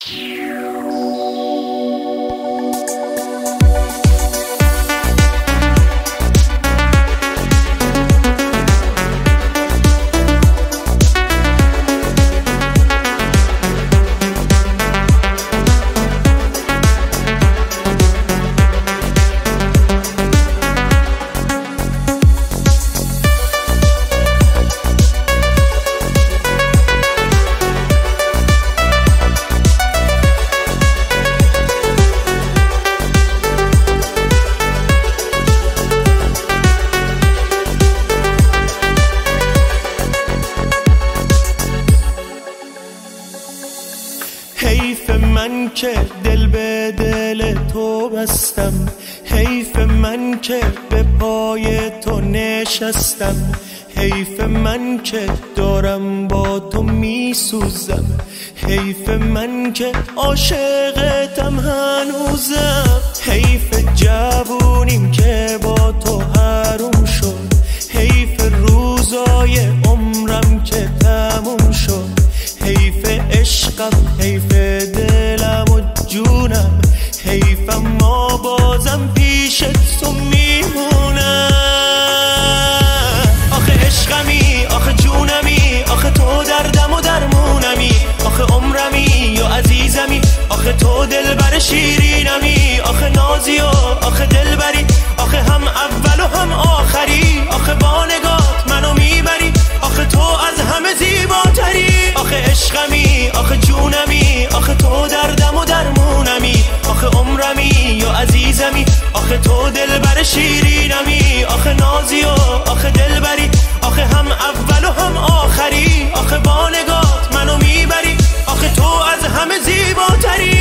حیف من که دل به دل تو بستم، حیف من که به پای تو نشستم، حیف من که دارم با تو می سوزم، حیف من که عاشقتم هنوزم، حیف جوونیم که با تو حروم شد، حیف روزای عمرم که تموم شد، حیف عشقم، حیف دلم و جونم، حیف اما بازم پیش تو میمونم. آخه عشقمی، آخه جونمی، آخه تو دردم و درمونمی، آخه عمرمی یا عزیزمی، آخه تو دلبر شیرینمی، آخه نازی و آخه دلبری، آخه هم اول و هم آخری، آخه با نگات منو میبری، آخه تو از همه زیباتری. آخه عشقمی، آخه جونمی، آخه تو دردم و درمونمی، آخه عمرمی یا عزیزمی، آخه تو دلبر شیرینمی، آخه نازی و آخه دلبری، آخه هم اول و هم آخری، آخه با نگات منو میبری، آخه تو از همه زیباتری.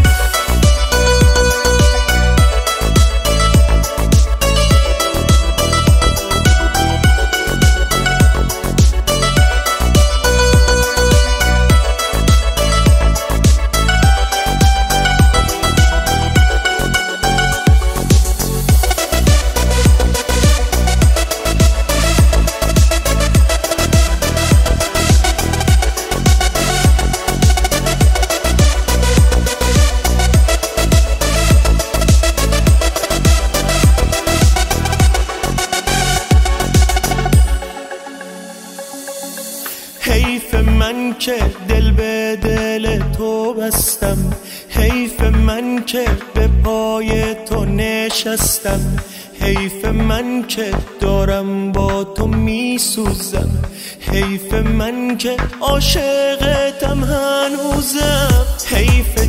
حیف من که دل به دل تو بستم، حیف من که به پای تو نشستم، حیف من که دارم با تو می سوزم، حیف من که عاشقتم هنوزم، حیف